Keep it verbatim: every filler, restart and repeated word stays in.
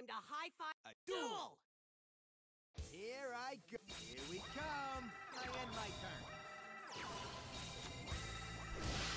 time to high-five A duel! Here I go. Here we come. I end my turn.